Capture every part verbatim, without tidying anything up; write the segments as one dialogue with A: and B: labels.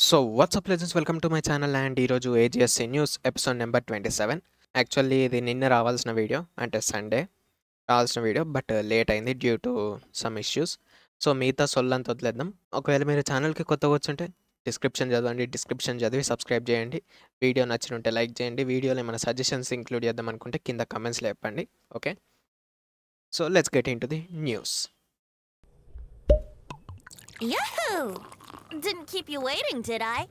A: So WhatsApp legends welcome to my channel and ఈరోజు AGSC news episode number twenty seven. Actually ఇది నిన్న రావాల్సిన video, అంటే Sunday రావాల్సిన వీడియో, బట్ లేట్ అయింది due to some issues. So మిగతా సొల్లంతా వదిలేద్దాం. ఒకవేళ మీరు ఛానల్కి కొత్తగా వచ్చుంటే డిస్క్రిప్షన్ చదవండి, డిస్క్రిప్షన్ చదివి సబ్స్క్రైబ్ చేయండి. వీడియో నచ్చినుంటే లైక్ చేయండి. వీడియోలో ఏమైనా సజెషన్స్ ఇంక్లూడ్ చేద్దాం అనుకుంటే కింద కమెంట్స్లో చెప్పండి. Okay, so let's get in to the news.
B: Yahoo! Didn't keep you waiting, did I?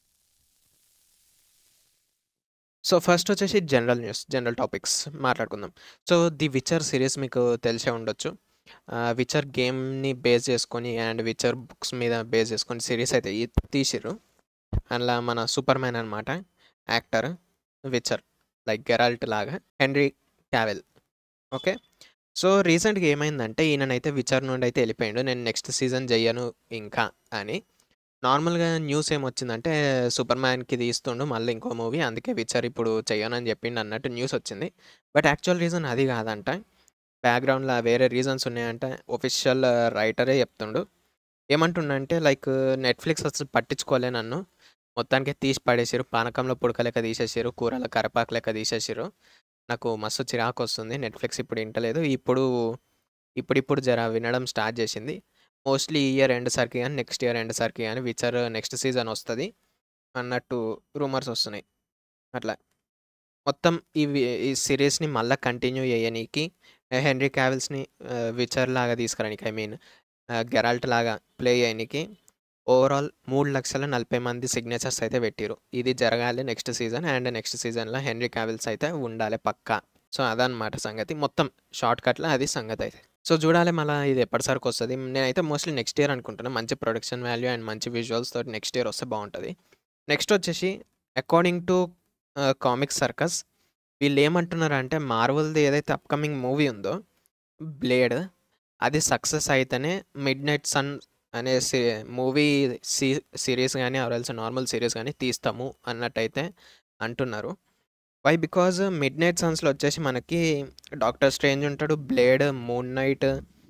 A: So first వచ్చేసి జనరల్ న్యూస్, జనరల్ టాపిక్స్ మాట్లాడుకుందాం. సో ది విచర్ సిరీస్ మీకు తెలిసే ఉండొచ్చు. విచర్ గేమ్ని బేస్ చేసుకొని అండ్ విచర్ బుక్స్ మీద బేస్ చేసుకొని series అయితే ఈ తీసిర్రు. అందులో మన సూపర్ మ్యాన్ అనమాట యాక్టర్ విచర్, లైక్ గెరాల్ట్ లాగా హెన్రీ క్యావెల్. ఓకే, సో రీసెంట్గా ఏమైందంటే ఈయననైతే విచర్ నుండి అయితే వెళ్ళిపోయాడు, నేను నెక్స్ట్ సీజన్ చెయ్యను ఇంకా అని. నార్మల్గా న్యూస్ ఏమొచ్చిందంటే సూపర్ మ్యాన్కి తీస్తుండు మళ్ళీ ఇంకో మూవీ, అందుకే విచర్ ఇప్పుడు చెయ్యనని చెప్పిండు అన్నట్టు న్యూస్ వచ్చింది. బట్ యాక్చువల్ రీజన్ అది కాదంట, బ్యాక్గ్రౌండ్లో వేరే రీజన్స్ ఉన్నాయంట. ఒఫిషియల్ రైటరే చెప్తుండు. ఏమంటుండంటే లైక్ నెట్ఫ్లిక్స్ అసలు పట్టించుకోలే నన్ను, మొత్తానికి తీసి పడేసారు, పానకంలో పుడక లెక్క తీసేసారు, కూరల కరపాకు లెక్క తీసేసారు, నాకు మస్తు చిరాకు వస్తుంది, నెట్ఫ్లిక్స్ ఇప్పుడు వింటలేదు, ఇప్పుడు ఇప్పుడిప్పుడు జర వినడం స్టార్ట్ చేసింది. మోస్ట్లీ ఈ ఇయర్ ఎండ్ సరికి కానీ నెక్స్ట్ ఇయర్ ఎండ్ సరికి కానీ విచర్ నెక్స్ట్ సీజన్ వస్తుంది అన్నట్టు రూమర్స్ వస్తున్నాయి. అట్లా మొత్తం ఈ ఈ సిరీస్ని మళ్ళీ కంటిన్యూ చేయనీకి, హెన్రీ క్యావిల్స్ని విచర్ లాగా తీసుకురానికి, ఐ మీన్ గెరాల్ట్ లాగా ప్లే చేయనీకి ఓవరాల్ మూడు లక్షల నలభై మంది సిగ్నేచర్స్ అయితే పెట్టిరు. ఇది జరగాలి నెక్స్ట్ సీజన్, అండ్ నెక్స్ట్ సీజన్లో హెన్రీ క్యావిల్స్ అయితే ఉండాలి పక్కా. సో అదనమాట సంగతి, మొత్తం షార్ట్ కట్లో అది సంగతి అయితే. సో చూడాలి మళ్ళీ ఇది ఎప్పటిసరికి వస్తుంది. నేనైతే మోస్ట్లీ నెక్స్ట్ ఇయర్ అనుకుంటున్నాను, మంచి ప్రొడక్షన్ వాల్యూ అండ్ మంచి విజువల్స్ తోటి నెక్స్ట్ ఇయర్ వస్తే బాగుంటుంది. నెక్స్ట్ వచ్చేసి అకార్డింగ్ టు కామిక్ సర్కస్ వీళ్ళు ఏమంటున్నారు అంటే మార్వల్ది ఏదైతే అప్కమింగ్ మూవీ ఉందో బ్లేడ్, అది సక్సెస్ అయితేనే మిడ్ నైట్ సన్ అనే సి మూవీ సి సిరీస్ కానీ ఆర్ఎల్స్ నార్మల్ సిరీస్ కానీ తీస్తాము అన్నట్టయితే అంటున్నారు. వై బికాజ్ మిడ్ నైట్ సన్స్లో వచ్చేసి మనకి డాక్టర్ స్ట్రేంజ్ ఉంటాడు, Blade, moon knight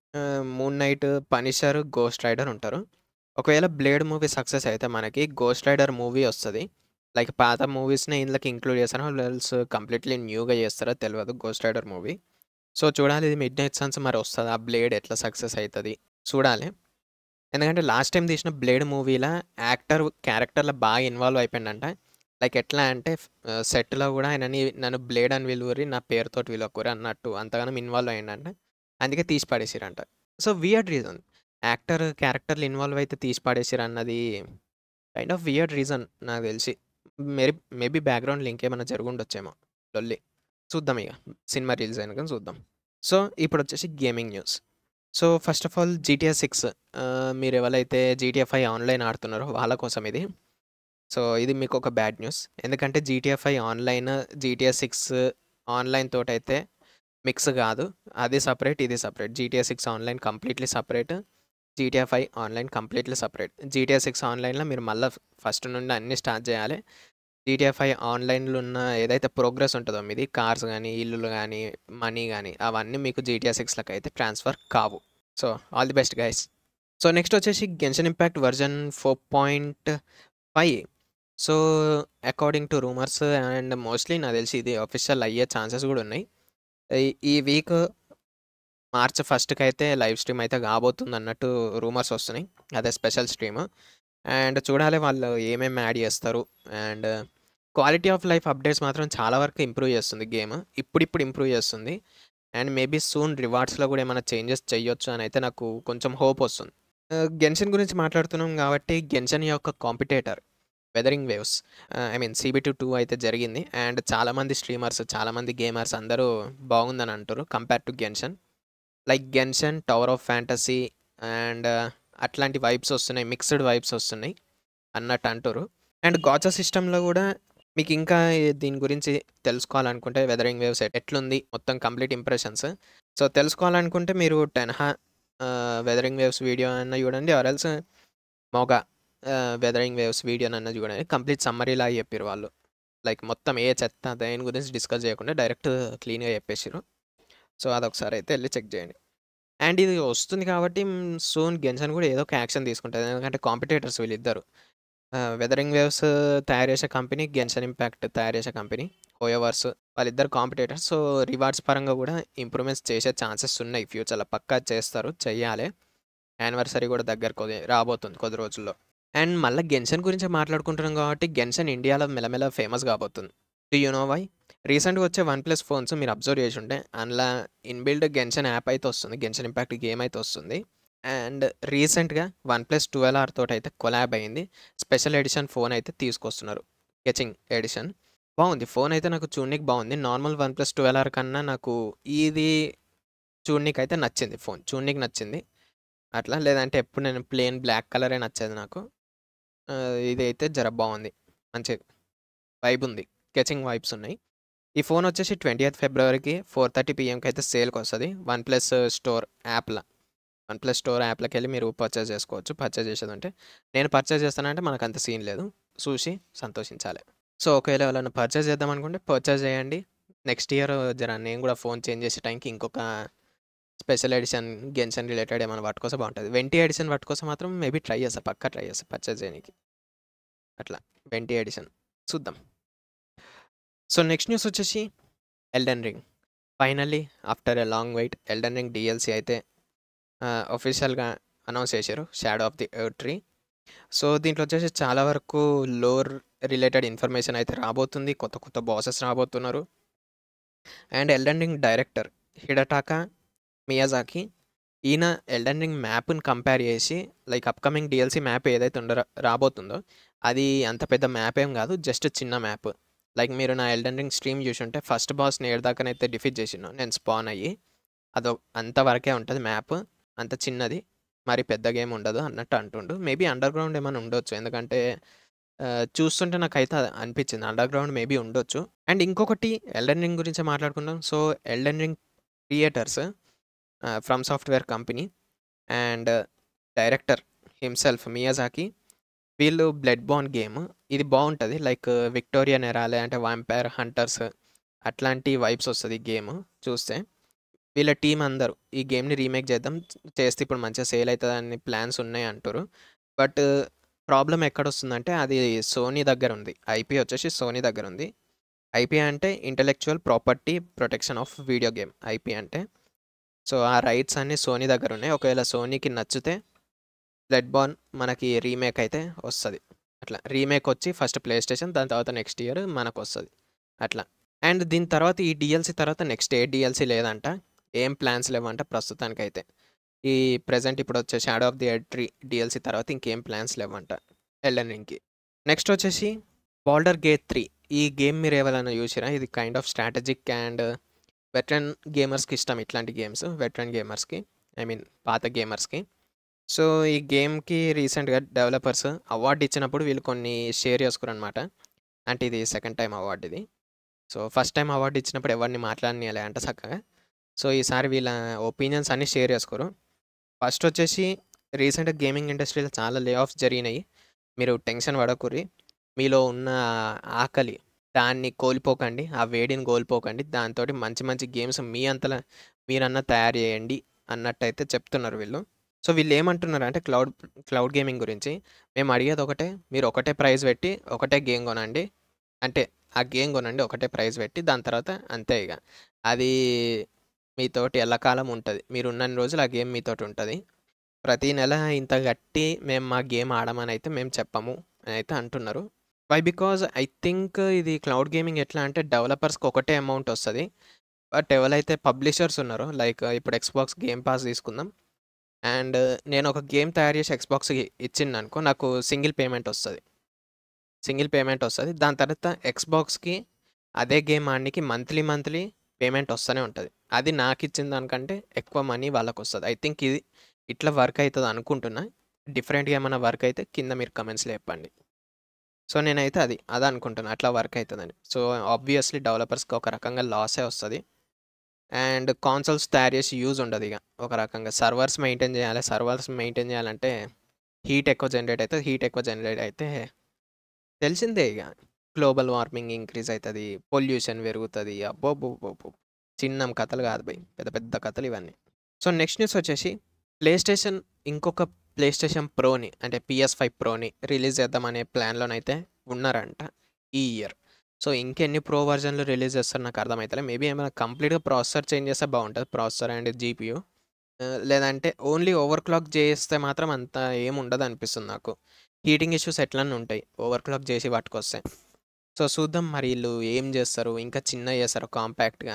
A: moon knight punisher, ghost rider ఉంటారు. ఒకవేళ బ్లేడ్ మూవీ సక్సెస్ అయితే మనకి గోస్ట్ రైడర్ మూవీ వస్తుంది. లైక్ పాత మూవీస్ని ఇందులోకి ఇంక్లూడ్ చేస్తారో లెల్స్ కంప్లీట్లీ న్యూగా చేస్తారో తెలియదు గోస్ట్ రైడర్ మూవీ. సో చూడాలి ఇది మిడ్ నైట్ సన్స్ మరి వస్తుంది, ఆ బ్లేడ్ ఎట్లా సక్సెస్ అవుతుంది చూడాలి. ఎందుకంటే లాస్ట్ టైం తీసిన బ్లేడ్ మూవీలో యాక్టర్ క్యారెక్టర్లో బాగా ఇన్వాల్వ్ అయిపోయిందంట. లైక్ ఎట్లా అంటే సెట్లో కూడా ఆయనని నన్ను బ్లేడ్ అని విలువరి, నా పేరుతో విలువకూరి అన్నట్టు అంతగానో ఇన్వాల్వ్ అయ్యిందంట, అందుకే తీసి పడేసిరంట. సో వియర్డ్ రీజన్, యాక్టర్ క్యారెక్టర్లు ఇన్వాల్వ్ అయితే తీసి పడేసిరు అన్నది కైండ్ ఆఫ్ వియర్డ్ రీజన్ నాకు తెలిసి. మేబీ మేబీ బ్యాక్గ్రౌండ్ లింక్ ఏమైనా జరుగుండొచ్చేమో లొల్లి. చూద్దాం ఇక సినిమా రిలీజ్ అయినాక చూద్దాం. సో ఇప్పుడు వచ్చేసి gaming news. So first of all GTA six, మీరు ఎవరైతే జీటీఏ ఫైవ్ ఆన్లైన్ ఆడుతున్నారో వాళ్ళ కోసం ఇది. సో ఇది మీకు ఒక బ్యాడ్ న్యూస్, ఎందుకంటే GTA five online GTA six online తోటైతే మిక్స్ కాదు, అది సపరేట్ ఇది separate. GTA six online completely separate, GTA five online completely separate. GTA six ఆన్లైన్లో మీరు మళ్ళీ ఫస్ట్ నుండి అన్నీ స్టార్ట్ చేయాలి. జీటీఏ ఫైవ్ ఆన్లైన్లో ఉన్న ఏదైతే ప్రోగ్రెస్ ఉంటుందో మీది, కార్స్ కానీ ఇల్లులు కానీ మనీ కానీ, అవన్నీ మీకు జీటీఏ సిక్స్లోకి అయితే ట్రాన్స్ఫర్ కావు. So all the best guys. So next వచ్చేసి Genshin impact version four point five. So according to rumours and mostly నాకు తెలిసి ఇది అఫీషియల్ అయ్యే ఛాన్సెస్ కూడా ఉన్నాయి. ఈ వీక్ మార్చ్ ఫస్ట్కి అయితే లైవ్ స్ట్రీమ్ అయితే కాబోతుంది అన్నట్టు రూమర్స్ వస్తున్నాయి, అదే స్పెషల్ స్ట్రీమ్. అండ్ చూడాలి వాళ్ళు ఏమేమి యాడ్ చేస్తారు. And quality of life updates మాత్రం చాలా వరకు ఇంప్రూవ్ చేస్తుంది గేమ్, ఇప్పుడిప్పుడు ఇంప్రూవ్ చేస్తుంది. అండ్ మేబీ సూన్ రివార్డ్స్లో కూడా ఏమైనా చేంజెస్ చేయొచ్చు అని అయితే నాకు కొంచెం హోప్ వస్తుంది. గెన్షన్ గురించి మాట్లాడుతున్నాం కాబట్టి గెన్షన్ యొక్క competitor Wuthering waves, I mean CBT two అయితే జరిగింది. అండ్ చాలామంది స్ట్రీమర్స్ చాలామంది గేమర్స్ అందరూ బాగుందని అంటారు compare to Genshin. Like Genshin tower of fantasy and అట్లాంటి వైబ్స్ వస్తున్నాయి, మిక్స్డ్ వైబ్స్ వస్తున్నాయి అన్నట్టు అంటారు. అండ్ గాచా సిస్టంలో కూడా మీకు ఇంకా దీని గురించి తెలుసుకోవాలనుకుంటే వెదరింగ్ వేవ్స్ ఎట్లుంది మొత్తం కంప్లీట్ ఇంప్రెషన్స్, సో తెలుసుకోవాలనుకుంటే మీరు టెన్హా వెదరింగ్ వేవ్స్ వీడియో అన్న చూడండి, ఆర్ఎల్స్ మోగా వెదరింగ్ వేవ్స్ వీడియో అన్న చూడండి. కంప్లీట్ సమ్మరీలా చెప్పారు వాళ్ళు, లైక్ మొత్తం ఏ చెత్త దేని గురించి డిస్కస్ చేయకుండా డైరెక్ట్ క్లీన్గా చెప్పేసారు. సో అదొకసారి అయితే వెళ్ళి చెక్ చేయండి. అండ్ ఇది వస్తుంది కాబట్టి సూన్ గెన్షన్ కూడా ఏదో ఒక యాక్షన్ తీసుకుంటుంది, ఎందుకంటే కాంపిటేటర్స్ వీళ్ళిద్దరు. ఆహ్, 'వెదరింగ్ వేవ్స్' తయారు చేసే కంపెనీ 'గెన్షన్ ఇంపాక్ట్' తయారు చేసే కంపెనీ 'హోయోవర్స్' వాళ్ళిద్దరు కాంపిటీటర్స్. సో, రివార్డ్స్ పరంగా గూడా ఇంప్రూవ్‌మెంట్స్ చేసే ఛాన్సెస్ ఉన్నాయి ఫ్యూచర్‌లో. పక్కా చేస్తారు. చెయ్యాలే. యానివర్సరీ గూడా దగ్గరకొది రాబోతుంది కొద్ది రోజుల్లో. అండ్ మళ్ళా 'గెన్షన్' గురించే మాట్లాడుకుంటున్నాం గాబట్టి 'గెన్షన్' ఇండియాలో మెల్లమెల్ల ఫేమస్ గాబోతుంది. Do you know why? రీసెంట్‌గా వచ్చే వన్ ప్లస్ ఫోన్స్ మీరు అబ్జర్వ్ చేసుంటే అందుల ఇన్‌బిల్డ్ 'గెన్షన్' యాప్ అయితే వస్తుంది. 'గెన్షన్ ఇంపాక్ట్' గేమ్ అయితే వస్తుంది. అండ్ రీసెంట్‌గా వన్ ప్లస్ ట్వెల్వ్ ఆర్ తోటైతే కొలాబ్ అయింది. స్పెషల్ ఎడిషన్ ఫోన్ అయితే తీసుకొస్తున్నారు. కెచింగ్ ఎడిషన్. బావుంది. ఫోన్ అయితే నాకు చూడనీకి బావుంది. Normal one plus twelve R కన్నా నాకు ఇది చూడనీకైతే నచ్చింది ఫోన్. చూడనీకి నచ్చింది. అట్లా లేదంటే ఎప్పుడు నేను ప్లెయిన్ బ్లాక్ కలరే నచ్చేది నాకు. ఆహ్, ఇదైతే జర బావుంది. మంచి వైబ్ ఉంది. కెచింగ్ వైబ్స్ ఉన్నాయి. ఈ ఫోన్ వచ్చేసి ట్వెంటీయత్ ఫిబ్రవరికి ఫోర్ థర్టీ పీఎంకి అయితే సేల్‌కొస్తది. వన్ ప్లస్ స్టోర్ యాప్‌ల. వన్ ప్లస్ స్టోర్ యాప్‌లకెళ్ళి మీరు పర్చేజ్ చేసుకోవచ్చు. పర్చేజ్ చేసేదుంటే. నేను పర్చేజ్ చేస్తానంటే మనకంత సీన్ లేదు. చూసి సంతోషించాలి. సో, ఒకవేళ ఎవరైనా పర్చేజ్ చేద్దాం అనుకుంటే పర్చేజ్ చేయండి. నెక్స్ట్ ఇయర్ జర నేను గూడా ఫోన్ చేంజ్ చేసే టైంకి ఇంకొక స్పెషల్ ఎడిషన్ 'గెన్షన్' రిలేటెడ్ ఏమైనా పట్టుకొస్తే బావుంటది. 'వెంటి' ఎడిషన్ పట్టుకొస్తే మాత్రం మేబీ ట్రై చేస్తా. పక్కా ట్రై చేస్తా పర్చేజ్ చేయనీకి. అట్లా 'వెంటి' ఎడిషన్. చూద్దాం. సో, నెక్స్ట్ న్యూస్ వచ్చేసి 'Elden Ring.' Finally after a long wait 'Elden Ring' DLC అయితే ఆహ్, అఫీషియల్‌గా అనౌన్స్ చేశారు. 'Shadow of the Erdtree.' So, దీంట్లో వచ్చేసి చాలా వరకు లోర్ రిలేటెడ్ ఇన్ఫర్మేషన్ అయితే రాబోతుంది. కొత్త కొత్త బాసెస్ రాబోతున్నారు. And 'Elden Ring' director 'Hidetaka Miyazaki' ఈయన 'ఎల్డెన్ రింగ్' మ్యాప్‌ని కంపేర్ చేసి లైక్ అప్‌కమింగ్ డీఎల్సీ మ్యాప్ ఏదైతే ఉండ రాబోతుందో అది అంత పెద్ద మ్యాప్ ఏం కాదు. జస్ట్ చిన్న మ్యాప్. లైక్ మీరు నా 'ఎల్డెన్ రింగ్' స్ట్రీమ్ చూసుంటే ఫస్ట్ బాస్‌ని ఏడదాకనైతే డిఫీట్ చేసినో నేను స్పాన్ అయ్యి. అదో అంతవరకే ఉంటది మ్యాప్. అంత చిన్నది. మరి పెద్దగా ఏమి ఉండదు అన్నట్టు అంటుండు. మేబీ అండర్‌గ్రౌండ్ ఏమైనా ఉండొచ్చు. ఎందుకంటే ఆహ్, చూస్తుంటే నాకైతే అది అనిపించింది. అండర్‌గ్రౌండ్ మేబీ ఉండొచ్చు. అండ్ ఇంకొకటి 'ఎల్డెన్ రింగ్' గురించే మాట్లాడుకుందాం. So, 'Elden Ring' creators ah, from software company and director himself Miyazaki వీళ్ళు 'బ్లడ్ బార్న్' గేమ్ ఇది బావుంటది. లైక్ 'విక్టోరియన్ ఎరా' లేదంటే 'వాంపైర్ హంటర్స్' అట్లాంటి వైబ్స్ వస్తది ఈ గేమ్ చూస్తే. వీళ్ళ టీమ్ అందరూ ఈ గేమ్‌ని రీమేక్ చేద్దాం. చేస్తే ఇప్పుడు మంచిగా సేల్ అయితదని ప్లాన్స్ ఉన్నాయి అంటుర్రు. బట్ ప్రాబ్లమ్ ఎక్కడొస్తుందంటే అది సోనీ దగ్గర ఉంది. ఐపీ వచ్చేసి సోనీ దగ్గర ఉంది. ఐపీ అంటే intellectual property protection of video game IP అంటే. సో, ఆ రైట్స్ అన్నీ సోనీ దగ్గర ఉన్నాయి. ఒకవేళ సోనీకి నచ్చితే 'బ్లడ్ బార్న్' మనకి రీమేక్ అయితే వస్తది. అట్లా రీమేక్ వచ్చి ఫస్ట్ ప్లే స్టేషన్ దాని తర్వాత నెక్స్ట్ ఇయర్ మనకొస్తది. అట్లా. అండ్ దీని తర్వాత ఈ డీఎల్సీ తర్వాత నెక్స్ట్ ఏ డీఎల్సీ లేదంట. ఏం ప్లాన్స్ లేవంట ప్రస్తుతానికైతే. ఈ ప్రెజెంట్ ఇప్పుడొచ్చే 'Shadow of the Erdtree' DLC తర్వాత ఇంకేం ప్లాన్స్ లేవంట 'ఎల్డెన్ రింగ్‌కి.' నెక్స్ట్ వచ్చేసి 'బాల్డర్ గేట్ త్రీ' ఈ గేమ్ మీరు ఎవరైనా చూసిర్రా? ఇది kind of strategic and veteran గేమర్స్‌కి ఇష్టం ఇట్లాంటి గేమ్స్. వెటరన్ గేమర్స్‌కి. ఐ మీన్ పాత గేమర్స్‌కి. సో, ఈ గేమ్‌కి రీసెంట్‌గా డెవలపర్స్ అవార్డ్ ఇచ్చినప్పుడు వీళ్ళు కొన్ని షేర్ చేసుకురనమాట. అంటే ఇది సెకండ్ టైమ్ అవార్డ్ ఇది. సో, ఫస్ట్ టైమ్ అవార్డ్ ఇచ్చినప్పుడు ఎవరిని మాట్లాడనీయలే అంట సక్కగా. సో, ఈసారి వీళ్ళ ఒపీనియన్స్ అన్నీ షేర్ చేసుకోరు. ఫస్ట్ వచ్చేసి రీసెంట్‌గా గేమింగ్ ఇండస్ట్రీలో చాలా లే ఆఫ్స్ జరిగినాయి. మీరు టెన్షన్ పడకుర్రి. మీలో ఉన్న ఆకలి దాన్ని కోల్పోకండి. ఆ వేడిని కోల్పోకండి. దాంతోటి మంచి మంచి గేమ్స్ మీ అంతలా మీరన్నా తయారు చేయండి అన్నట్టయితే చెప్తున్నారు వీళ్ళు. సో, వీళ్ళేమంటున్నారంటే క్లౌడ్ క్లౌడ్ గేమింగ్ గురించి మేము అడిగేది ఒకటే. మీరు ఒకటే ప్రైజ్ పెట్టి ఒకటే గేమ్ కొనండి. అంటే ఆ గేమ్ కొనండి ఒకటే ప్రైజ్ పెట్టి దాని తర్వాత అంతే ఇగ. అది మీతోటి ఎల్లకాలం ఉంటది. మీరున్నన్ని రోజులు ఆ గేమ్ మీతోటి ఉంటది. ప్రతి నెల ఇంత కట్టి మేము మా గేమ్ ఆడమనైతే మేము చెప్పము అనైతే అంటున్నారు. వై? బికాజ్ ఐ థింక్ ఇది క్లౌడ్ గేమింగ్ ఎట్లా అంటే డెవలపర్స్‌కి ఒకటే అమౌంట్ వస్తది. బట్ ఎవలైతే పబ్లిషర్స్ ఉన్నారో లైక్ ఇప్పుడు 'ఎక్స్‌బాక్స్ గేమ్ పాస్' తీసుకుందాం. అండ్ నేను ఒక గేమ్ తయారు చేసి 'ఎక్స్‌బాక్స్‌కి' ఇచ్చిందనుకో నాకు సింగిల్ పేమెంట్ వస్తది. సింగిల్ పేమెంట్ వస్తది. దాని తర్వాత 'ఎక్స్‌బాక్స్‌కి' అదే గేమ్ ఆడనీకి మంత్లీ మంత్లీ పేమెంట్ వస్తూనే ఉంటది. అది నాకిచ్చిన దానికంటే ఎక్కువ మనీ వాళ్ళకొస్తది. ఐ థింక్ ఇది ఇట్లా వర్క్ అయితది అనుకుంటున్నా. డిఫరెంట్‌గా ఏమన్నా వర్క్ అయితే కింద మీరు కామెంట్స్‌లో చెప్పండి. సో, నేనైతే అది అదనుకుంటున్నా. అట్లా వర్క్ అయితదని. సో, ఆబ్వియస్‌లీ డెవలపర్స్‌కి ఒక రకంగా లాసే వస్తది. అండ్ కాన్సోల్స్ తయారు చేసి యూజ్ ఉండదిగ. ఒక రకంగా సర్వర్స్ మెయింటైన్ చేయాలి. సర్వర్స్ మెయింటైన్ చేయాలంటే హీట్ ఎక్కువ జనరేట్ అయితది. హీట్ ఎక్కువ జనరేట్ అయితే తెలిసిందే ఇగ. గ్లోబల్ వార్మింగ్ ఇంక్రీజ్ అయితది. పొల్యూషన్ పెరుగుతది. అబ్బబ్బబ్బబ్బో! చిన్నం కథలు కాదు బయ్. పెద్ద పెద్ద కథలు ఇవన్నీ. సో, నెక్స్ట్ న్యూస్ వచ్చేసి ప్లే స్టేషన్ ఇంకొక ప్లేస్టేషన్ ప్రోని అంటే పిఎస్ ఫైవ్ ప్రోని రిలీజ్ చేద్దామనే ప్లాన్లోనైతే ఉన్నారంట ఈ ఇయర్. సో ఇంకెన్ని ప్రో వర్జన్లు రిలీజ్ చేస్తారు నాకు అర్థమవుతలే. మేబీ ఏమైనా కంప్లీట్గా ప్రాసెసర్ చేంజ్ చేస్తే బాగుంటుంది, ప్రాసెసర్ అండ్ జీపీయూ. లేదంటే ఓన్లీ ఓవర్ క్లాక్ చేస్తే మాత్రం అంత ఏముండదు అనిపిస్తుంది నాకు. హీటింగ్ ఇష్యూస్ ఎట్లన్నా ఉంటాయి ఓవర్ క్లాక్ చేసి పట్టుకొస్తే. సో చూద్దాం మరి వీళ్ళు ఏం చేస్తారు, ఇంకా చిన్న చేస్తారు కాంపాక్ట్గా,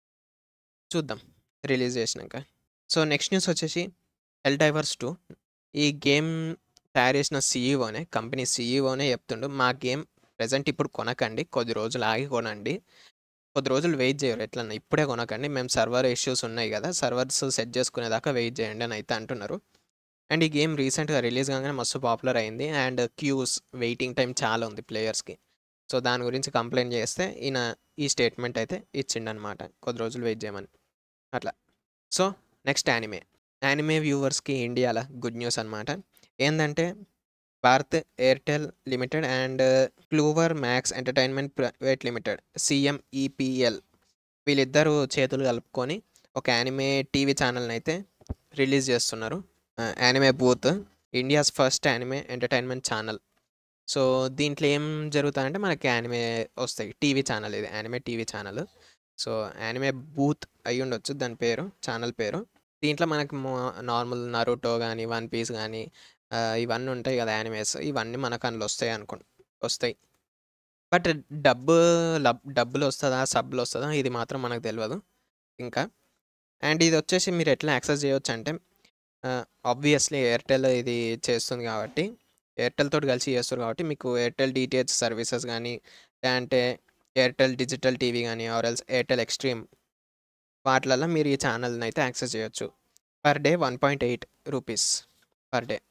A: చూద్దాం రిలీజ్ చేసినాక. సో నెక్స్ట్ న్యూస్ వచ్చేసి హెల్డైవర్స్ టూ. ఈ గేమ్ తయారు చేసిన సీఈఓనే, కంపెనీ సీఈఓనే చెప్తుండు, మా గేమ్ ప్రజెంట్ ఇప్పుడు కొనకండి, కొద్ది రోజులు ఆగి కొనండి, కొద్ది రోజులు వెయిట్ చేయరు, ఎట్లన్నా ఇప్పుడే కొనకండి, మేము సర్వర్ ఇష్యూస్ ఉన్నాయి కదా, సర్వర్స్ సెట్ చేసుకునేదాకా వెయిట్ చేయండి అని అయితే అంటున్నారు. అండ్ ఈ గేమ్ రీసెంట్గా రిలీజ్ కాగానే మస్తు పాపులర్ అయింది అండ్ క్యూస్ వెయిటింగ్ టైం చాలా ఉంది ప్లేయర్స్కి. సో దాని గురించి కంప్లైంట్ చేస్తే ఈయన ఈ స్టేట్మెంట్ అయితే ఇచ్చిండనమాట, కొద్ది రోజులు వెయిట్ చేయమని అట్లా. So next anime. యానిమే వ్యూవర్స్కి ఇండియాలో గుడ్ న్యూస్ అనమాట. ఏంటంటే Bharat Airtel limited and Culver Max entertainment private limited CMEPL వీళ్ళిద్దరూ చేతులు కలుపుకొని ఒక యానిమే టీవీ ఛానల్ని అయితే రిలీజ్ చేస్తున్నారు. Anime booth, India's first anime entertainment channel. So దీంట్లో ఏం జరుగుతుందంటే మనకి యానిమే వస్తాయి, టీవీ ఛానల్, ఇది anime TV channel. So anime booth అయి ఉండొచ్చు దాని పేరు, ఛానల్ పేరు. దీంట్లో మనకి నార్మల్ నరుటో కానీ, వన్ పీస్ కానీ ఇవన్నీ ఉంటాయి కదా యానిమేస్, ఇవన్నీ మనకు అందులో వస్తాయి అనుకో వస్తాయి బట్ డబ్బు లబ్ డబ్బులు వస్తుందా సబ్బులు వస్తుందా ఇది మాత్రం మనకు తెలియదు ఇంకా. అండ్ ఇది వచ్చేసి మీరు ఎట్లా యాక్సెస్ చేయవచ్చు అంటే, ఆబ్వియస్లీ ఎయిర్టెల్ ఇది చేస్తుంది కాబట్టి, ఎయిర్టెల్ తోటి కలిసి చేస్తారు కాబట్టి మీకు ఎయిర్టెల్ డిటిహెచ్ సర్వీసెస్ కానీ, లేదంటే ఎయిర్టెల్ డిజిటల్ టీవీ కానీ, ఆర్ ఎల్స్ ఎయిర్టెల్ ఎక్స్ట్రీమ్, వాటిలలో మీరు ఈ ఛానల్ని అయితే యాక్సెస్ చేయొచ్చు. Per day one point eight rupees per day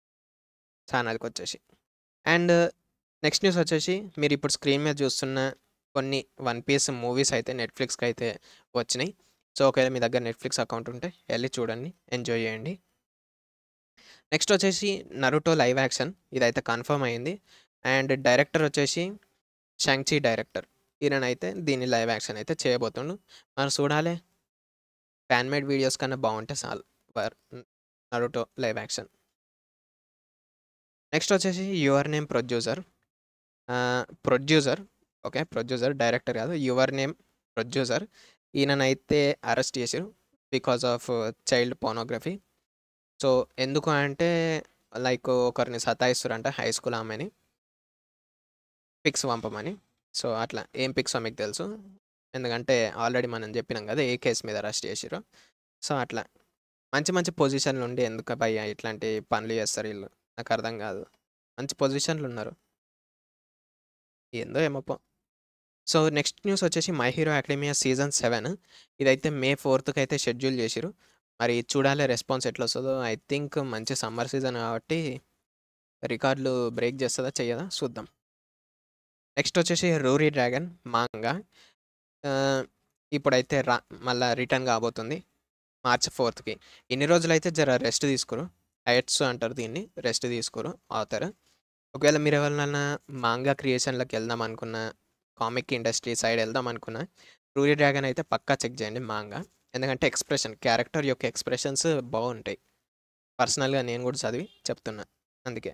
A: ఛానల్కి వచ్చేసి. అండ్ నెక్స్ట్ న్యూస్ వచ్చేసి మీరు ఇప్పుడు స్క్రీన్ మీద చూస్తున్న కొన్ని వన్ పీస్ మూవీస్ అయితే నెట్ఫ్లిక్స్కి అయితే వచ్చినాయి. సో ఒకవేళ మీ దగ్గర నెట్ఫ్లిక్స్ అకౌంట్ ఉంటే వెళ్ళి చూడండి, ఎంజాయ్ చేయండి. నెక్స్ట్ వచ్చేసి నరుటో లైవ్ యాక్షన్, ఇదైతే కన్ఫర్మ్ అయింది. అండ్ డైరెక్టర్ వచ్చేసి షాంగ్‌చి డైరెక్టర్, ఈయననైతే దీన్ని లైవ్ యాక్షన్ అయితే చేయబోతుండు. మరి చూడాలి, ఫ్యాన్ మేడ్ వీడియోస్ కన్నా బాగుంటే చాలు for Naruto live action. Next వచ్చేసి your name producer. Producer okay producer director కాదు, యువర్ నేమ్ ప్రొడ్యూసర్. ఈయననైతే అరెస్ట్ చేశారు because of child pornography. So ఎందుకు అంటే లైక్ ఒకరిని సతాయిస్తారంట హై స్కూల్ ఆమెని, పిక్స్ పంపమని. సో అట్లా ఏం పిక్స్ మీకు తెలుసు, ఎందుకంటే ఆల్రెడీ మనం చెప్పినాం కదా ఏ కేసు మీద అరెస్ట్ చేసిరో. సో అట్లా మంచి మంచి పొజిషన్లు ఉండి ఎందుకు భయ్యా ఇట్లాంటి పనులు చేస్తారు వీళ్ళు, నాకు అర్థం కాదు. మంచి పొజిషన్లు ఉన్నారు, ఏందో ఏమప్పో. సో నెక్స్ట్ న్యూస్ వచ్చేసి my hero academia season seven, ఇదైతే మే ఫోర్త్కి అయితే షెడ్యూల్ చేసిరు. మరి చూడాలి రెస్పాన్స్ ఎట్లా వస్తుందో. ఐ థింక్ మంచి సమ్మర్ సీజన్ కాబట్టి రికార్డులు బ్రేక్ చేస్తుందా చెయ్యదా చూద్దాం. నెక్స్ట్ వచ్చేసి రూరీ డ్రాగన్ మాంగా, ఇప్పుడైతే రా మళ్ళీ రిటర్న్ కాబోతుంది మార్చ్ ఫోర్త్కి. ఇన్ని రోజులు అయితే జర రెస్ట్ తీసుకోరు, హైట్స్ అంటారు దీన్ని, రెస్ట్ తీసుకోరు ఆథర్. ఒకవేళ మీరు ఎవరినైనా మాంగా క్రియేషన్లోకి వెళ్దాం అనుకున్న, కామిక్ ఇండస్ట్రీ సైడ్ వెళ్దాం అనుకున్న, రూరీ డ్రాగన్ అయితే పక్కా చెక్ చేయండి మాంగా. ఎందుకంటే ఎక్స్ప్రెషన్, క్యారెక్టర్ యొక్క ఎక్స్ప్రెషన్స్ బాగుంటాయి. పర్సనల్గా నేను కూడా చదివి చెప్తున్నా అందుకే.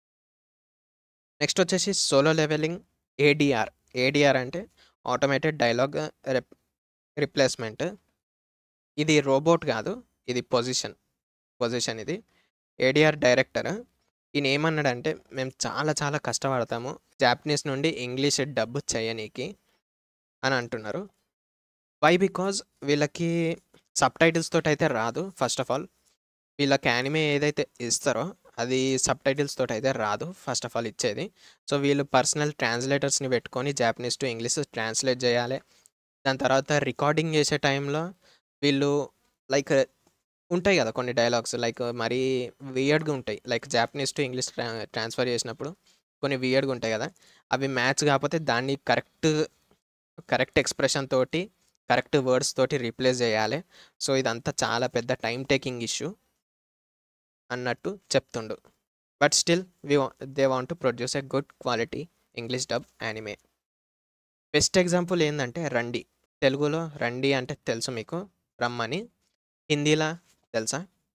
A: నెక్స్ట్ వచ్చేసి సోలో లెవెలింగ్ ఏడిఆర్. ఏడిఆర్ అంటే ఆటోమేటెడ్ డైలాగ్ రిప్ రిప్లేస్మెంట్. ఇది రోబోట్ కాదు, ఇది పొజిషన్ పొజిషన్ ఇది. ఏడిఆర్ డైరెక్టర్ ఈయన ఏమన్నాడంటే, మేము చాలా చాలా కష్టపడతాము జాపనీస్ నుండి ఇంగ్లీష్ డబ్ చేయనీకి అని అంటున్నారు. వై బికాజ్ వీళ్ళకి సబ్ టైటిల్స్ తోటి అయితే రాదు. ఫస్ట్ ఆఫ్ ఆల్ వీళ్ళకి యానిమే ఏదైతే ఇస్తారో అది సబ్ టైటిల్స్ తోటి అయితే రాదు ఫస్ట్ ఆఫ్ ఆల్ ఇచ్చేది. సో వీళ్ళు పర్సనల్ ట్రాన్స్లేటర్స్ని పెట్టుకొని జాపనీస్ టు ఇంగ్లీష్ ట్రాన్స్లేట్ చేయాలి. దాని తర్వాత రికార్డింగ్ చేసే టైంలో వీళ్ళు లైక్ ఉంటాయి కదా కొన్ని డైలాగ్స్ లైక్ మరీ వియర్డ్గా ఉంటాయి, like Japanese to English tra transfer చేసినప్పుడు కొన్ని వియర్డ్గా ఉంటాయి కదా, అవి మ్యాచ్ కాకపోతే దాన్ని కరెక్ట్ కరెక్ట్ ఎక్స్ప్రెషన్ తోటి కరెక్ట్ వర్డ్స్ తోటి రీప్లేస్ చేయాలి. సో ఇదంతా చాలా పెద్ద టైం టేకింగ్ ఇష్యూ అన్నట్టు చెప్తుండు. But still we they want to produce a good quality English dub anime. Best example ఏంటంటే రండి, తెలుగులో రండి అంటే తెలుసు మీకు, రమ్మని. హిందీలో తెలుసా,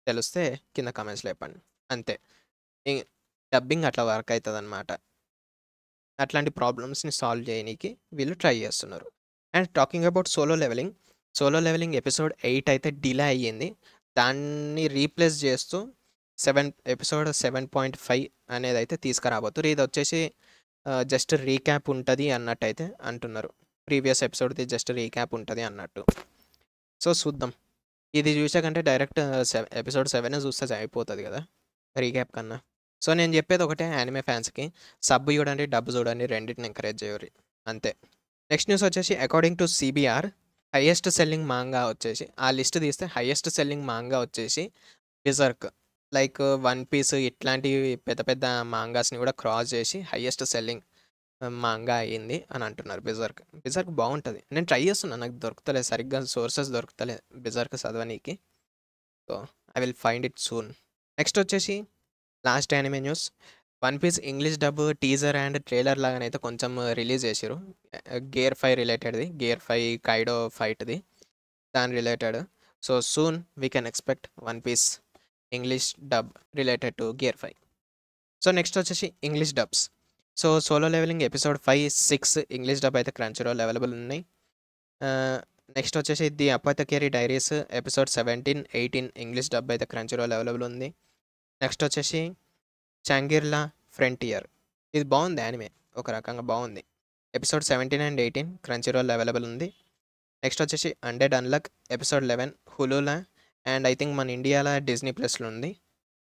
A: తెలిస్తే కింద కామెంట్స్‌లో చెప్పండి. అంతే. ఈ డబ్బింగ్ అట్లా వర్క్ అయితదనమాట. అట్లాంటి ప్రాబ్లమ్స్‌ని సాల్వ్ చేయనీకి వీళ్ళు ట్రై చేస్తున్నారు. And talking about solo leveling, solo leveling episode eight అయితే డిలే అయ్యింది. దాన్ని రీప్లేస్ చేస్తూ seven episode seven point five అనేదైతే తీసుకురాబోతుర్రు. ఇదొచ్చేసి ఆహ్, జస్ట్ రీక్యాప్ ఉంటది అన్నట్టయితే అంటున్నారు. ప్రీవియస్ ఎపిసోడ్‌ది జస్ట్ రీక్యాప్ ఉంటది అన్నట్టు. సో, చూద్దాం. ఇది చూసాకంటే డైరెక్ట్ సెవ్ ఎపిసోడ్ సెవెనే చూస్తే అయిపోతది కదా! రీక్యాప్ కన్నా. సో, నేను చెప్పేది ఒకటే యానిమే ఫ్యాన్స్‌కి సబ్ చూడండి, డబ్ చూడండి రెండిటిని ఎంకరేజ్ చేయుర్రి. అంతే. నెక్స్ట్ న్యూస్ వచ్చేసి according to CBR highest selling manga వచ్చేసి ఆ లిస్ట్ తీస్తే హైయెస్ట్ సెల్లింగ్ మాంగా వచ్చేసి బిజర్క్. లైక్ 'వన్ పీస్' ఇట్లాంటివి పెద్ద పెద్ద మాంగాస్‌ని కూడా క్రాస్ చేసి హైయెస్ట్ సెల్లింగ్ మాంగా అయింది అని అంటున్నారు బిజర్క్. బిజర్క్ బాగుంటది. నేను ట్రై చేస్తున్నా. నాకు దొరుకుతలేదు. సరిగ్గా సోర్సెస్ దొరుకుతలేదు బిజర్క్ చదవనీకి. So, I will find it soon. Next వచ్చేసి last anime news. 'One Piece' English dub teaser and trailer లాగానైతే కొంచెం రిలీజ్ చేసిర్రు. గేర్ ఫైవ్ రిలేటెడ్‌ది. గేర్ ఫైవ్ కైడో ఫైట్‌ది. దాని related. So, soon we can expect 'One Piece' English dub related to gear five. So, next వచ్చేసి English dubs. So, solo leveling episode five, six English dub అయితే Crunchyroll available ఉన్నాయి. ఆహ్, next వచ్చేసి 'the apothecary diaries' episode seventeen, eighteen English dub అయితే Crunchyroll available ఉంది. Next వచ్చేసి 'చాంగిర్లా frontier' ఇది బాగుంది యానిమే. ఒక రకంగా బాగుంది. Episode seventeen and eighteen Crunchyroll available ఉంది. నెక్స్ట్ వచ్చేసి 'అన్‌డెడ్ అన్‌లక్' ఎపిసోడ్ లెవెన్ హులులా అండ్ ఐ థింక్ మన ఇండియాలో డిస్నీ ప్లస్‌లో ఉంది.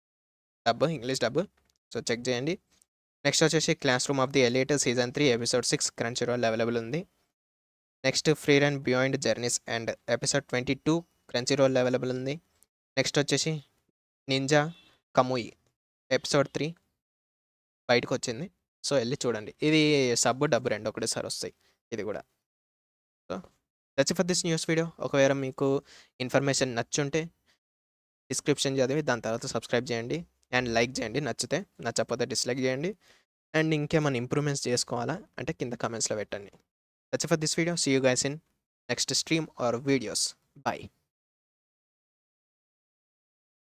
A: Dub English dub. So, check చేయండి. నెక్స్ట్ వచ్చేసి 'classroom of the elite' season three episode six Crunchyroll available ఉంది. Next 'Frieren beyond journey's' and episode twenty two Crunchyroll available ఉంది. Next వచ్చేసి 'Ninja Kamui' episode three బయటకొచ్చింది. So, ఎళ్లి చూడండి. ఇది sub, dub రెండు ఒకటేసారి వస్తాయి. ఇది కూడా. So, that's it for this news video. ఒకవేళ మీకు ఇన్ఫర్మేషన్ నచ్చుంటే డిస్క్రిప్షన్ చదివి దాని తర్వాత సబ్స్క్రైబ్ చేయండి. అండ్ లైక్ చేయండి నచ్చితే. నచ్చకపోతే డిస్లైక్ చేయండి. అండ్ ఇంకేమైనా ఇంప్రూవ్‌మెంట్స్ చేసుకోవాలా అంటే కింద కామెంట్స్‌లో పెట్టండి. That's it for this video. See you guys in next stream or videos. By.